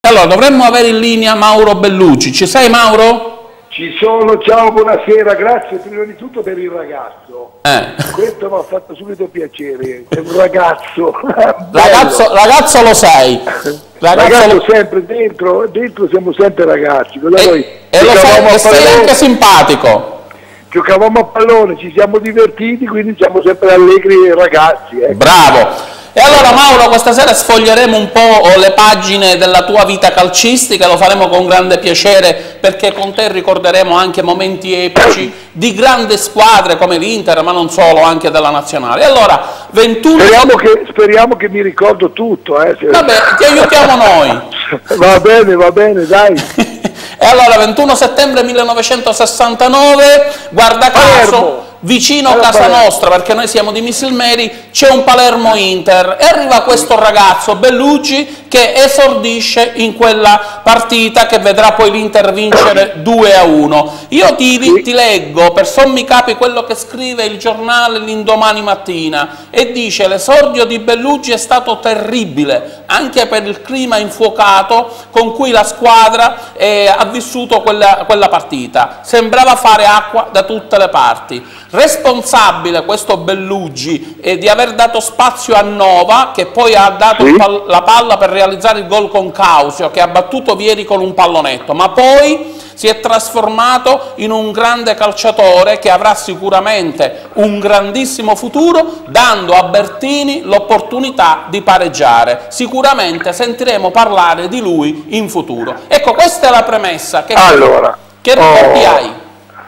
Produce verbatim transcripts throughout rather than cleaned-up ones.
Allora, dovremmo avere in linea Mauro Bellucci. Ci sei, Mauro? Ci sono, ciao, buonasera, grazie prima di tutto per il ragazzo. Eh. Questo mi ha fatto subito piacere, è un ragazzo. Ragazzo, ragazzo lo sei. Ragazzo, ragazzo lo... sempre dentro, dentro siamo sempre ragazzi. E, noi e lo sei, e sei anche simpatico. Giocavamo a pallone, ci siamo divertiti, quindi siamo sempre allegri ragazzi. Ecco. Bravo. E allora Mauro, questa sera sfoglieremo un po' le pagine della tua vita calcistica, lo faremo con grande piacere perché con te ricorderemo anche momenti epici di grandi squadre come l'Inter, ma non solo, anche della nazionale. E allora, ventuno... Speriamo che, speriamo che mi ricordo tutto. Eh, se... Vabbè, ti aiutiamo noi. Va bene, va bene, dai. E allora, ventuno settembre millenovecentosessantanove, guarda caso... Palermo. Vicino a casa nostra, perché noi siamo di Missilmeri, c'è un Palermo-Inter e arriva questo ragazzo Bellucci che esordisce in quella partita che vedrà poi l'Inter vincere due a uno. Io ti, ti leggo per sommi capi quello che scrive il giornale l'indomani mattina e dice: l'esordio di Bellucci è stato terribile anche per il clima infuocato con cui la squadra eh, ha vissuto quella, quella partita. Sembrava fare acqua da tutte le parti. Responsabile questo Bellucci eh, di aver dato spazio a Nova, che poi ha dato sì. pal la palla per realizzare il gol con Causio, che ha battuto Vieri con un pallonetto, ma poi si è trasformato in un grande calciatore che avrà sicuramente un grandissimo futuro, dando a Bertini l'opportunità di pareggiare. Sicuramente sentiremo parlare di lui in futuro. Ecco, questa è la premessa. Che, allora, che ricordi oh. hai?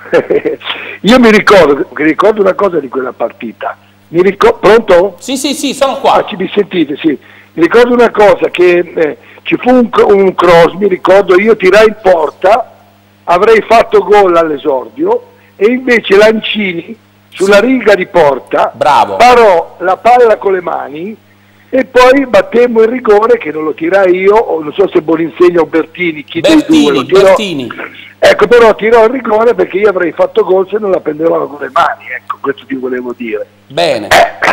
Io mi ricordo, mi ricordo una cosa di quella partita. Mi ricordo, pronto? Sì, sì, sì, sono qua. Ah, ci mi sentite, sì. Mi ricordo una cosa, che eh, ci fu un, un cross, mi ricordo, io tirai in porta, avrei fatto gol all'esordio e invece Lancini sulla sì. riga di porta Bravo. parò la palla con le mani e poi battemmo il rigore, che non lo tirai io, o non so se Boninsegna o Bertini, chi Bertini, dei due lo tirò. Bertini. Ecco, però tirò il rigore perché io avrei fatto gol se non la prendevano con le mani, ecco, questo ti volevo dire. Bene.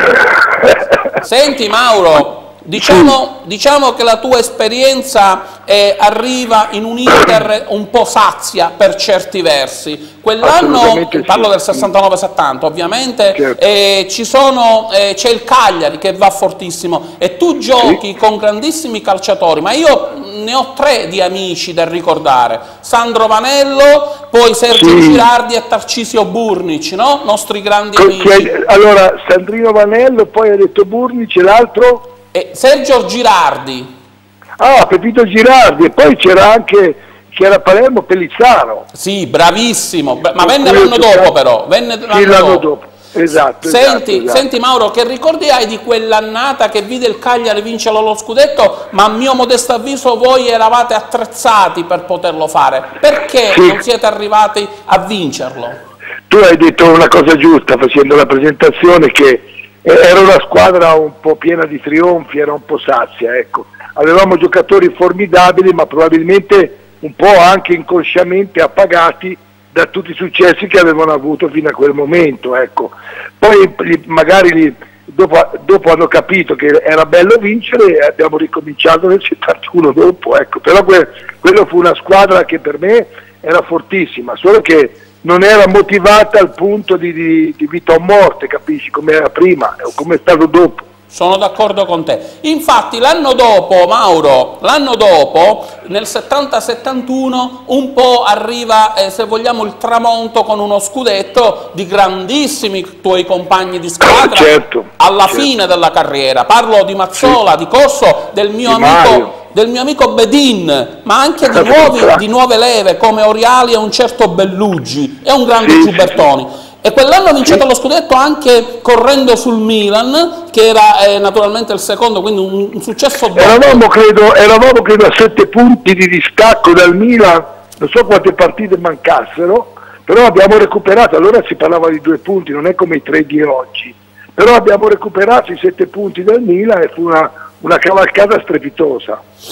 Senti Mauro, diciamo, diciamo che la tua esperienza eh, arriva in un Inter un po' sazia per certi versi. Quell'anno, sì. parlo del sessantanove settanta ovviamente, certo. eh, ci sono, eh, c'è il Cagliari che va fortissimo e tu giochi sì. con grandissimi calciatori, ma io ne ho tre di amici da ricordare: Sandro Vanello, poi Sergio sì. Girardi e Tarcisio Burnic, no? Nostri grandi con, amici. Allora, Sandrino Vanello, poi ha detto Burnic e l'altro? E Sergio Girardi. Ah, Pepito Girardi, e poi c'era anche, che era Palermo, Pellizzaro. Sì, bravissimo, ma venne l'anno dopo però, venne l'anno sì, dopo. dopo. Esatto, senti, esatto, esatto. senti Mauro, che ricordi hai di quell'annata che vide il Cagliari vincere lo scudetto, ma a mio modesto avviso voi eravate attrezzati per poterlo fare? Perché sì. non siete arrivati a vincerlo? Tu hai detto una cosa giusta facendo la presentazione, che era una squadra un po' piena di trionfi, era un po' sazia, ecco. Avevamo giocatori formidabili, ma probabilmente un po' anche inconsciamente appagati da tutti i successi che avevano avuto fino a quel momento, ecco. Poi magari li, dopo, dopo hanno capito che era bello vincere e abbiamo ricominciato nel settantuno dopo, ecco. Però que, quello fu una squadra che per me era fortissima, solo che non era motivata al punto di, di, di vita o morte, capisci, come era prima o come è stato dopo. Sono d'accordo con te. Infatti l'anno dopo, Mauro, l'anno dopo, nel settanta settantuno, un po' arriva, eh, se vogliamo, il tramonto con uno scudetto di grandissimi tuoi compagni di squadra certo, alla certo. fine della carriera. Parlo di Mazzola, sì. di Corso, del mio di amico... del mio amico Bedin, ma anche di, nuovi, di nuove leve come Oriali e un certo Bellucci e un grande sì, Giubertoni. Sì, sì. E quell'anno ha vincito sì. lo scudetto anche correndo sul Milan, che era eh, naturalmente il secondo, quindi un, un successo doppio. Eravamo credo, eravamo credo a sette punti di distacco dal Milan, non so quante partite mancassero, però abbiamo recuperato, allora si parlava di due punti, non è come i tre di oggi, però abbiamo recuperato i sette punti dal Milan e fu una, una cavalcata strepitosa.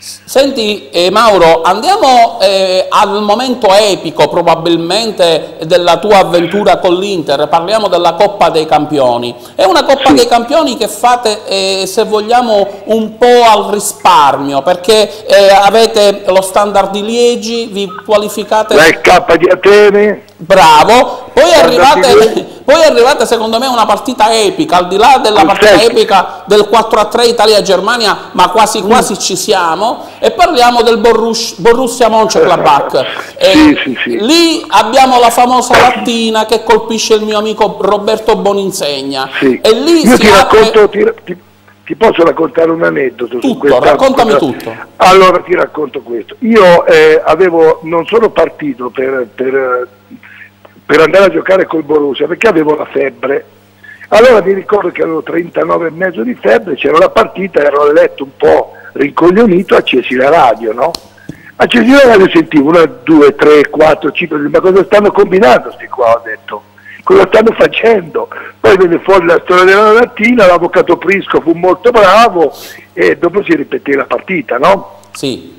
Senti eh, Mauro, andiamo eh, al momento epico probabilmente della tua avventura con l'Inter, parliamo della Coppa dei Campioni. È una Coppa sì. dei Campioni che fate, eh, se vogliamo, un po' al risparmio, perché eh, avete lo Standard di Liegi, vi qualificate... La K di Atene. Bravo, poi arrivate, poi arrivate secondo me a una partita epica, al di là della partita epica del quattro a tre Italia-Germania, ma quasi quasi mm. ci siamo, e parliamo del Borrus Borussia Mönchengladbach. Eh, sì, sì, sì. Lì abbiamo la famosa lattina che colpisce il mio amico Roberto Boninsegna. Sì. E lì Io si ti apre... racconto, ti, ti, ti posso raccontare un aneddoto? Tutto, su questa, raccontami questa... tutto. Allora ti racconto questo. Io eh, avevo, non sono partito per... per per andare a giocare col Borussia, perché avevo la febbre. Allora mi ricordo che avevo trentanove e mezzo di febbre, c'era la partita, ero a letto un po' rincoglionito, accesi la radio, no? Accesi la radio e sentivo una, due, tre, quattro, cinque, ma cosa stanno combinando sti qua, ho detto. Cosa stanno facendo? Poi venne fuori la storia della mattina, l'avvocato Prisco fu molto bravo e dopo si ripeté la partita, no? Sì.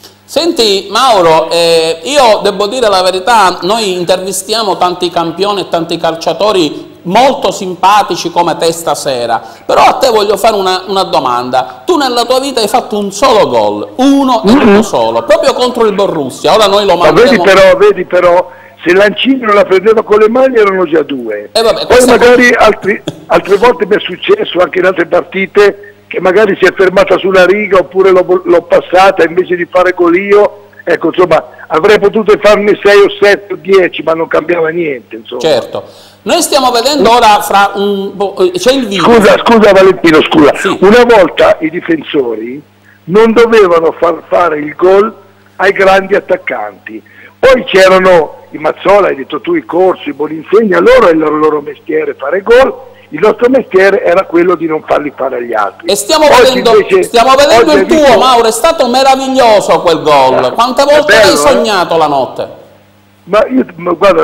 Senti Mauro, eh, io devo dire la verità, noi intervistiamo tanti campioni e tanti calciatori molto simpatici come te stasera, però a te voglio fare una, una domanda. Tu nella tua vita hai fatto un solo gol, uno e uno solo, proprio contro il Borussia, ora noi lo mandiamo... Ma vedi però, vedi però, se Lancini non la prendeva con le mani erano già due, eh vabbè, poi magari è... altri, altre volte mi è successo anche in altre partite che magari si è fermata sulla riga oppure l'ho passata invece di fare gol io, ecco, insomma, avrei potuto farne sei o sette o dieci, ma non cambiava niente, insomma. Certo. Noi stiamo vedendo ora fra un... c'è il video. Scusa, scusa Valentino, scusa. Sì. Una volta i difensori non dovevano far fare il gol ai grandi attaccanti. Poi c'erano i Mazzola, hai detto tu, i Corsi, i Boninsegna, loro è il loro, loro mestiere fare gol. Il nostro mestiere era quello di non farli fare agli altri. E stiamo oggi vedendo, invece, stiamo vedendo il tuo, visto... Mauro, è stato meraviglioso quel gol. Quante volte bello, hai sognato eh? la notte? Ma io, ma guarda,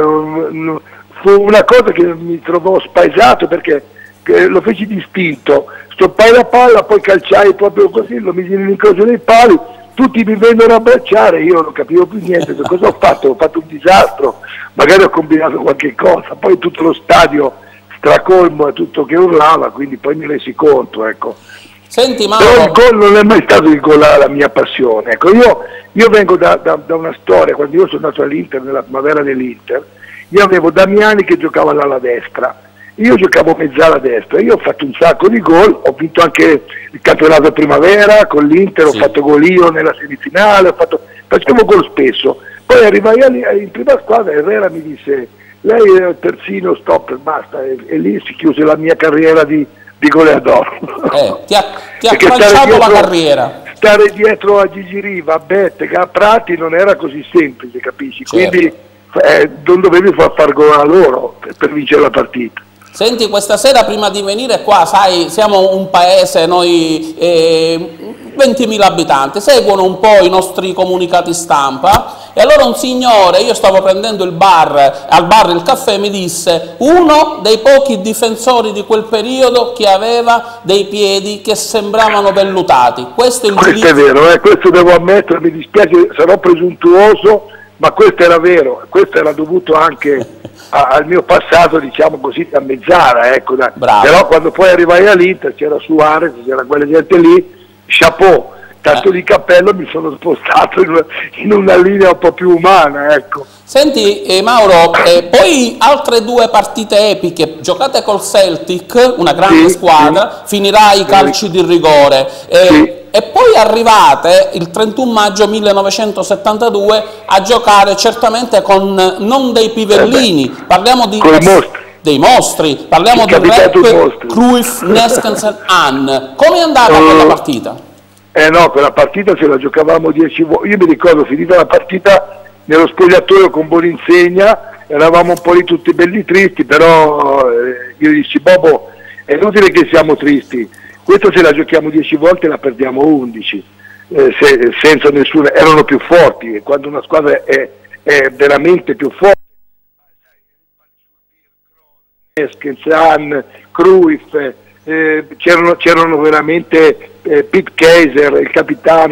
fu una cosa che mi trovò spaesato perché lo feci distinto. Stoppai la palla, poi calciai proprio così, lo misi nell'incrocio dei pali, tutti mi vennero a abbracciare, io non capivo più niente. Cosa ho fatto? Ho fatto un disastro, magari ho combinato qualche cosa, poi tutto lo stadio stracolmo e tutto che urlava, quindi poi mi resi conto, ecco. Senti, Mauro... Però il gol non è mai stato il gol la mia passione, ecco. Io, io vengo da, da, da una storia, quando io sono andato all'Inter, nella primavera dell'Inter, io avevo Damiani che giocava all'ala destra, io giocavo mezzala destra, io ho fatto un sacco di gol, ho vinto anche il campionato primavera con l'Inter, sì. Ho fatto gol io nella semifinale, ho fatto, facevo gol spesso, poi arrivai in prima squadra e Herrera mi disse: lei è terzino, stop, basta, e, e lì si chiuse la mia carriera di, di goleador. Eh, ti ha, ti ha calciato la carriera. Stare dietro a Gigi Riva, a Bettega, a Prati non era così semplice, capisci? Certo. Quindi eh, non dovevi far far gol a loro per, per vincere la partita. Senti, questa sera prima di venire qua, sai, siamo un paese, noi eh, ventimila abitanti, seguono un po' i nostri comunicati stampa, e allora un signore, io stavo prendendo il bar, al bar il caffè, mi disse: uno dei pochi difensori di quel periodo che aveva dei piedi che sembravano vellutati. Questo è il Questo è vero, eh, questo devo ammettere, mi dispiace, sarò presuntuoso, ma questo era vero, questo era dovuto anche a, al mio passato, diciamo così, da mezzala, ecco, da, però quando poi arrivai all'Inter c'era Suarez, c'era quella gente lì, chapeau, tanto eh. di cappello, mi sono spostato in una, in una linea un po' più umana, ecco. Senti eh, Mauro, eh, poi altre due partite epiche, giocate col Celtic, una grande sì, squadra, sì. finirà ai calci sì. di rigore, eh, sì. e poi arrivate il trentuno maggio millenovecentosettantadue a giocare certamente con non dei pivellini, eh parliamo di... mostri. dei mostri, parliamo di Rep, Cruyff, Neskensen, Hahn. Come è andata uh, quella partita? Eh no, quella partita ce la giocavamo dieci volte. Io mi ricordo, finita la partita nello spogliatoio con Boninsegna, eravamo un po' lì tutti belli tristi, però eh, io dissi: Bobo, è inutile che siamo tristi, questa se la giochiamo dieci volte la perdiamo undici, eh, se, senza nessuno, erano più forti, e quando una squadra è, è veramente più forte, Hahn, Cruyff, eh, c'erano veramente eh, Pete Kaiser, il capitano,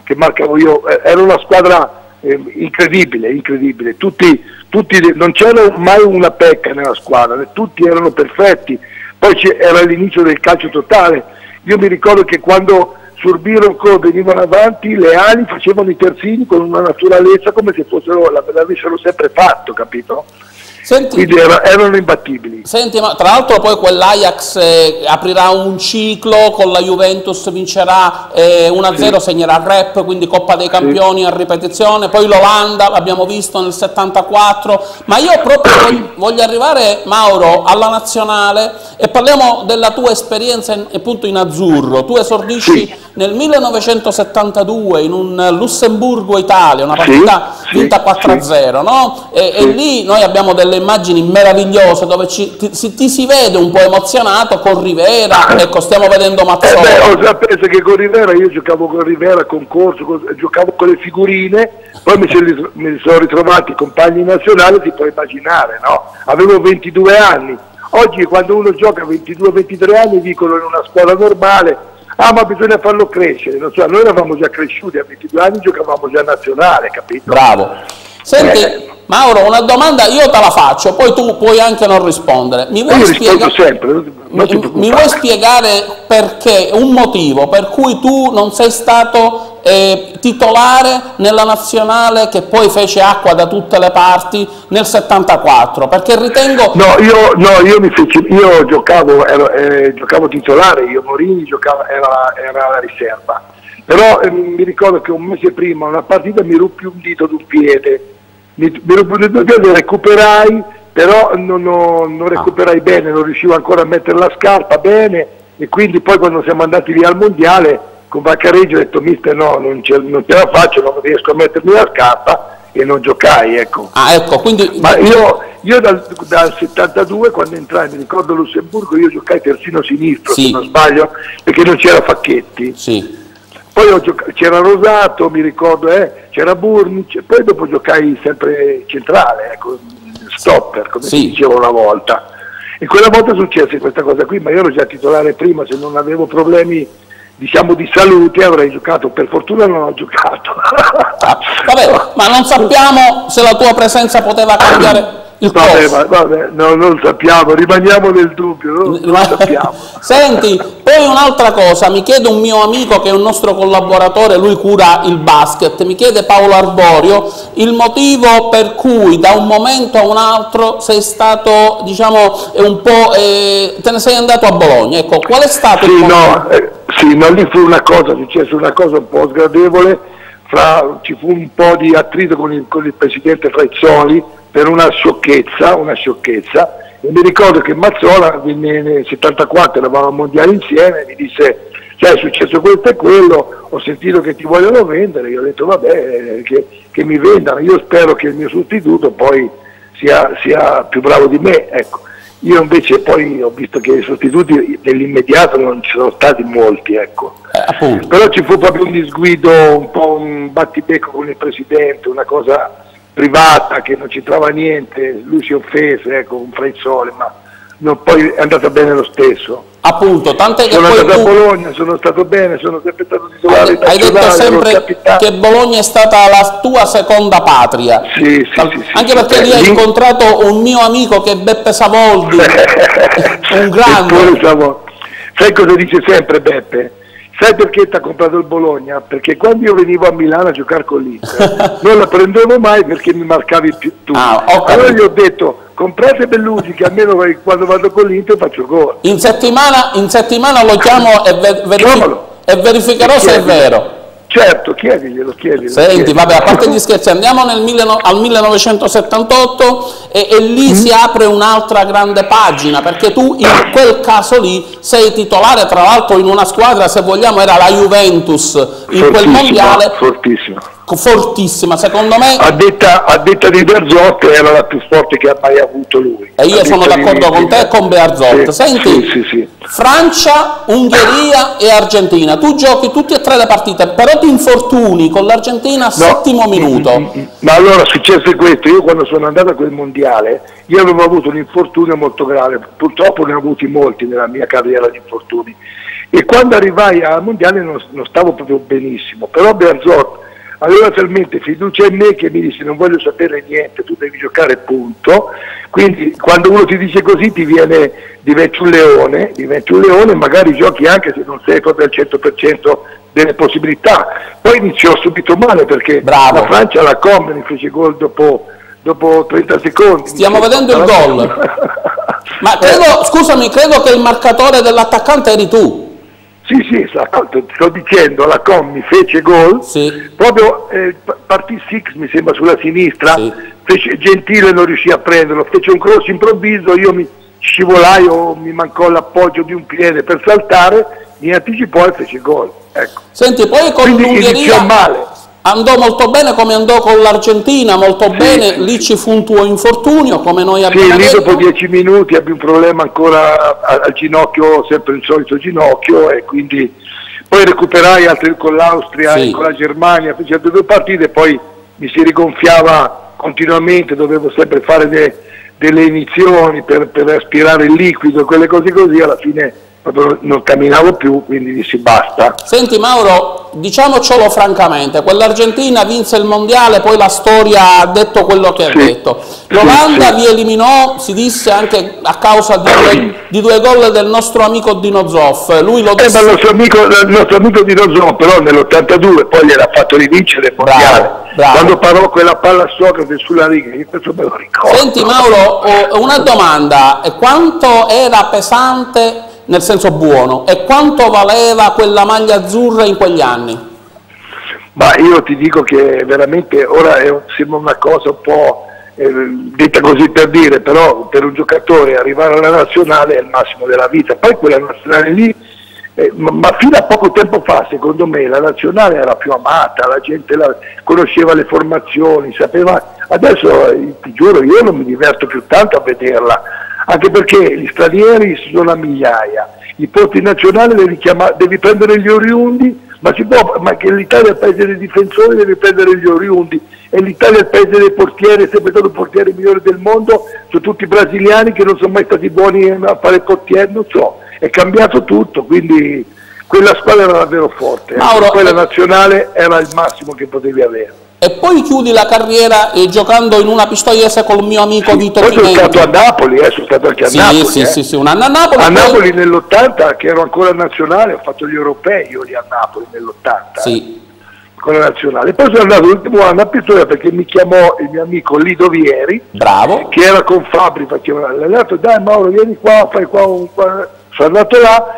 che marcavo io, eh, era una squadra eh, incredibile, incredibile, tutti, tutti, non c'era mai una pecca nella squadra, tutti erano perfetti, poi era l'inizio del calcio totale, io mi ricordo che quando Surbirco venivano avanti, le ali facevano i terzini con una naturalezza come se fossero, l'avessero sempre fatto, capito? Senti, quindi era, erano imbattibili. Senti, ma tra l'altro poi quell'Ajax eh, aprirà un ciclo con la Juventus, vincerà eh, uno a zero, sì. Segnerà Rep, quindi Coppa dei Campioni, sì, a ripetizione, poi l'Olanda l'abbiamo visto nel settantaquattro, ma io proprio voglio, voglio arrivare, Mauro, alla nazionale e parliamo della tua esperienza in, appunto in azzurro. Tu esordisci, sì, nel millenovecentosettantadue in un Lussemburgo-Italia, una partita, sì, vinta sì, quattro a zero, sì, no? E, sì, e lì noi abbiamo delle immagini meravigliose dove ci, ti, si, ti si vede un po' emozionato con Rivera, ecco, stiamo vedendo Mazzola. Eh beh, ho saputo che con Rivera, io giocavo con Rivera, concorso, con, giocavo con le figurine, poi mi, sono, mi sono ritrovati compagni nazionali, ti puoi immaginare, no? Avevo ventidue anni, oggi quando uno gioca a ventidue ventitré anni dicono in una scuola normale, ah ma bisogna farlo crescere, non so, noi eravamo già cresciuti, a ventidue anni giocavamo già a nazionale, capito? Bravo. Senti, eh. Mauro, una domanda io te la faccio, poi tu puoi anche non rispondere. Mi vuoi, spiega... sempre, mi, mi vuoi spiegare perché, un motivo per cui tu non sei stato eh, titolare nella nazionale che poi fece acqua da tutte le parti nel settantaquattro? Perché ritengo... No, io, no, io, mi feci, io giocavo, ero, eh, giocavo titolare, io Morini giocava, era, era la riserva. Però eh, mi ricordo che un mese prima una partita mi ruppi un dito d'un piede, mi, mi ruppi un dito d'un piede, recuperai, però non, non, non recuperai ah. bene, non riuscivo ancora a mettere la scarpa bene e quindi poi quando siamo andati via al mondiale con Vaccareggio ho detto mister no, non ce, non ce la faccio, non riesco a mettermi la scarpa e non giocai, ecco. Ah, ecco, quindi... Ma io, io dal, dal settantadue quando entrai, mi ricordo a Lussemburgo, io giocai terzino sinistro, sì, se non sbaglio, perché non c'era Facchetti. Sì. Poi c'era Rosato, mi ricordo, eh, c'era Burnic, poi dopo giocai sempre centrale, ecco, stopper, come sì. si diceva una volta. E quella volta successe questa cosa qui, ma io ero già titolare prima, se non avevo problemi, diciamo, di salute avrei giocato, per fortuna non ho giocato. Ah, vabbè, ma non sappiamo se la tua presenza poteva cambiare il vabbè, ma, vabbè, no, non lo sappiamo, rimaniamo nel dubbio, no? Non lo sappiamo. Senti, poi un'altra cosa, mi chiede un mio amico che è un nostro collaboratore, lui cura il basket, mi chiede Paolo Arborio il motivo per cui da un momento a un altro sei stato, diciamo, un po', eh, te ne sei andato a Bologna, ecco, qual è stato sì, il motivo? No, eh, sì, ma lì fu una cosa, successe una cosa un po' sgradevole, fra, ci fu un po' di attrito con il, con il presidente Frezzoli, per una sciocchezza, una sciocchezza, e mi ricordo che Mazzola nel settantaquattro eravamo al mondiale insieme, mi disse, cioè è successo questo e quello, ho sentito che ti vogliono vendere, io ho detto vabbè, che, che mi vendano, io spero che il mio sostituto poi sia, sia più bravo di me, ecco. Io invece poi ho visto che i sostituti nell'immediato non ci sono stati molti, ecco. Eh, però ci fu proprio un disguido, un po' un battibecco con il presidente, una cosa privata che non c'entrava niente, lui si offese, ecco, con Frezzoli, ma non, poi è andata bene lo stesso. Appunto, tant'è che sono poi andato tu... a Bologna, sono stato bene, sono sempre stato titolare. Hai, hai detto sempre che Bologna è stata la tua seconda patria. Sì, sì, sì, sì, anche sì, perché sì, lì hai incontrato un mio amico che è Beppe Savoldi, un grande. Sai cosa dice sempre Beppe? Sai perché ti ha comprato il Bologna? Perché quando io venivo a Milano a giocare con l'Inter non la prendevo mai perché mi marcavi più tu. Ah, allora gli ho detto comprate Bellugi che almeno quando vado con l'Inter faccio gol. In settimana, in settimana lo chiamo e, ver verific e verificherò se è vero. Certo, chiediglielo, chiediglielo. Senti, chiediglielo. vabbè, a parte gli scherzi, andiamo nel al millenovecentosettantotto e, e lì mm. si apre un'altra grande pagina, perché tu in quel caso lì sei titolare, tra l'altro in una squadra, se vogliamo, era la Juventus, in fortissima, quel mondiale. Fortissima. Fortissima, secondo me. A detta, a detta di Bearzot era la più forte che ha mai avuto lui. E io sono d'accordo con te e con Bearzot. Sì, Senti, sì, sì, sì. Francia, Ungheria e Argentina, tu giochi tutte e tre le partite, però ti infortuni con l'Argentina al no, settimo minuto. Mm, mm, ma allora successe questo, io quando sono andato a quel mondiale, io avevo avuto un infortunio molto grave, purtroppo ne ho avuti molti nella mia carriera di infortuni, E quando arrivai al mondiale non, non stavo proprio benissimo, però Bearzot aveva talmente fiducia in me che mi disse non voglio sapere niente, tu devi giocare punto. Quindi quando uno ti dice così ti viene, diventi un leone, diventi un leone e magari giochi anche se non sei proprio al cento per cento delle possibilità. Poi iniziò subito male perché Bravo. La Francia, la Com, mi fece gol dopo, dopo trenta secondi. Stiamo vedendo il gol. Ma credo, eh. scusami, credo che il marcatore dell'attaccante eri tu. Sì, sì, sto dicendo, la Com mi fece gol, sì. proprio eh, partì Six, mi sembra, sulla sinistra, sì. fece, Gentile non riuscì a prenderlo, fece un cross improvviso, io mi scivolai o mi mancò l'appoggio di un piede per saltare, mi anticipò e fece gol. Ecco. Senti, poi con l'Ungheria male. andò molto bene come andò con l'Argentina, molto sì, bene, sì, lì ci fu un tuo infortunio come noi abbiamo sì, detto. Sì, lì dopo dieci minuti abbi un problema ancora al ginocchio, sempre il solito ginocchio, e quindi poi recuperai altri con l'Austria sì. e con la Germania, feci altre due partite, poi mi si rigonfiava continuamente, dovevo sempre fare de, delle iniezioni per, per aspirare il liquido, quelle cose così, alla fine proprio non camminavo più, quindi dissi basta. Senti Mauro, diciamocelo francamente, quell'Argentina vinse il mondiale, poi la storia ha detto quello che ha sì, detto. L'Olanda sì, sì. vi eliminò, si disse, anche a causa di due, di due gol del nostro amico Dino Zoff. Lui lo disse... eh, ma il nostro amico, il nostro amico Dino Zoff però nell'ottantadue poi gliel'ha fatto rivincere il mondiale. Bravo, bravo. Quando parò quella palla a Socrate sulla riga, io questo me lo ricordo. Senti Mauro, una domanda, quanto era pesante, nel senso buono, e quanto valeva quella maglia azzurra in quegli anni? Ma io ti dico che veramente ora è, sembra una cosa un po' eh, detta così per dire, però per un giocatore arrivare alla nazionale è il massimo della vita. Poi quella nazionale lì, eh, ma, ma fino a poco tempo fa secondo me la nazionale era più amata, la gente la, conosceva le formazioni, sapeva. Adesso eh, ti giuro, io non mi diverto più tanto a vederla, anche perché gli stranieri sono a migliaia, i posti nazionali devi, chiamare, devi prendere gli oriundi, ma, si può, ma che l'Italia è il paese dei difensori, devi prendere gli oriundi, e l'Italia è il paese dei portieri, è sempre stato il portiere migliore del mondo, sono tutti brasiliani che non sono mai stati buoni a fare il portiere, non so, è cambiato tutto, quindi quella squadra era davvero forte, Mauro, quella eh... nazionale era il massimo che potevi avere. E poi chiudi la carriera eh, giocando in una Pistoiese col mio amico sì, Vito poi Chimenti. Sono stato a Napoli, eh, sono stato anche a sì, Napoli. Sì, eh. sì, sì, un anno a Napoli. A poi... Napoli nell'ottanta, che ero ancora nazionale, ho fatto gli europei io lì a Napoli nell'ottanta. Sì. Eh, con la nazionale. Poi sono andato l'ultimo anno a Pistoia perché mi chiamò il mio amico Lido Vieri, bravo, che era con Fabri, faceva l'allenato, dai Mauro vieni qua, fai qua, un, qua. Sono andato là,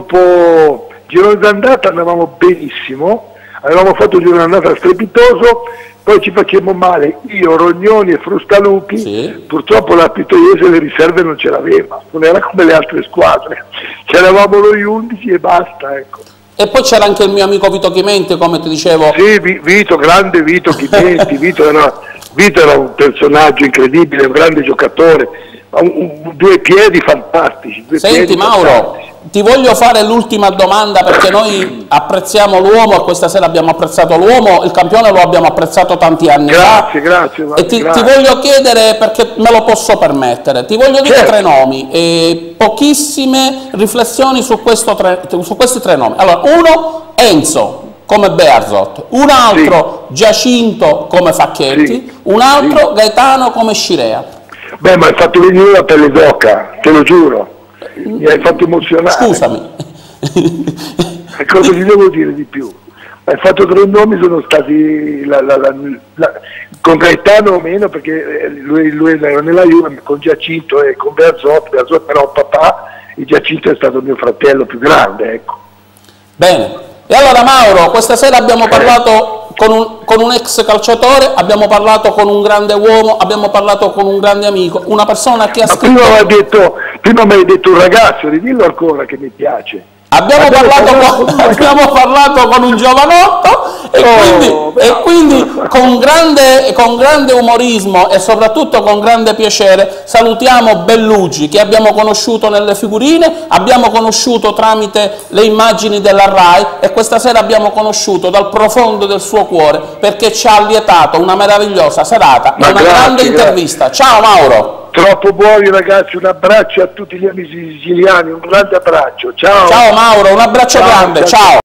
dopo girone d'andata andavamo benissimo, avevamo fatto un girone d'andata strepitoso, poi ci facemmo male io, Rognoni e Frustalupi, sì. Purtroppo la Pistoiese le riserve non ce l'aveva, non era come le altre squadre, c'eravamo noi undici e basta, ecco. E poi c'era anche il mio amico Vito Chimenti, come ti dicevo. Sì, Vito, grande Vito Chimenti, Vito era, Vito era un personaggio incredibile, un grande giocatore, un, un, due piedi fantastici. Due Senti piedi Mauro, fantastici. Ti voglio fare l'ultima domanda perché noi apprezziamo l'uomo e questa sera abbiamo apprezzato l'uomo, il campione lo abbiamo apprezzato tanti anni grazie, fa. Grazie, grazie. E ti, grazie. ti voglio chiedere, perché me lo posso permettere, ti voglio dire certo. tre nomi, e pochissime riflessioni su, questo tre, su questi tre nomi. Allora, uno, Enzo come Bearzot, un altro sì. Giacinto come Facchetti, sì. un altro sì. Gaetano come Scirea. Beh, ma hai fatto venire la pelle d'oca, te lo giuro. Mi hai fatto emozionare. Scusami. Cosa ti devo dire di più? Hai fatto tre nomi, sono stati la, la, la, la, con Gaetano o meno perché lui, lui era nella Juve, con Giacinto e con Bearzot, Bearzot però papà, e Giacinto è stato mio fratello più grande, ecco. Bene. E allora Mauro, questa sera abbiamo parlato con un, con un ex calciatore, abbiamo parlato con un grande uomo, abbiamo parlato con un grande amico, una persona che ha Ma scritto... Prima mi hai detto, prima mi hai detto un ragazzo, ridillo ancora che mi piace. Abbiamo, abbiamo, parlato, parlato, con, abbiamo parlato con un giovanotto e, oh, quindi, e quindi con, grande, con grande umorismo e soprattutto con grande piacere salutiamo Bellugi, che abbiamo conosciuto nelle figurine, abbiamo conosciuto tramite le immagini della RAI e questa sera abbiamo conosciuto dal profondo del suo cuore perché ci ha allietato una meravigliosa serata e una grazie, grande grazie. intervista. Ciao Mauro! troppo buoni ragazzi, un abbraccio a tutti gli amici siciliani, un grande abbraccio, ciao! Ciao Mauro, un abbraccio ciao, grande, ciao! ciao.